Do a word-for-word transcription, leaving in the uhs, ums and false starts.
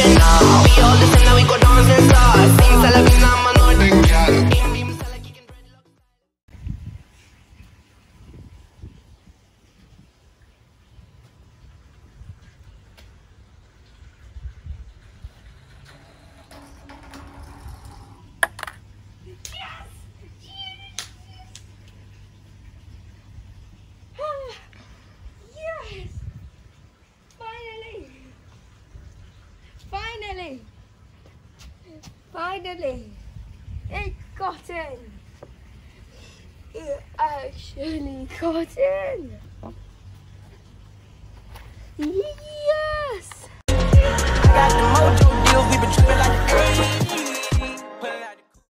legend. We all listen now, we go dance and start. Sing Salavina, man, or the cat. Finally! Finally! It got in! It actually got in! Yes! Got the mojo deal, we been tripping like a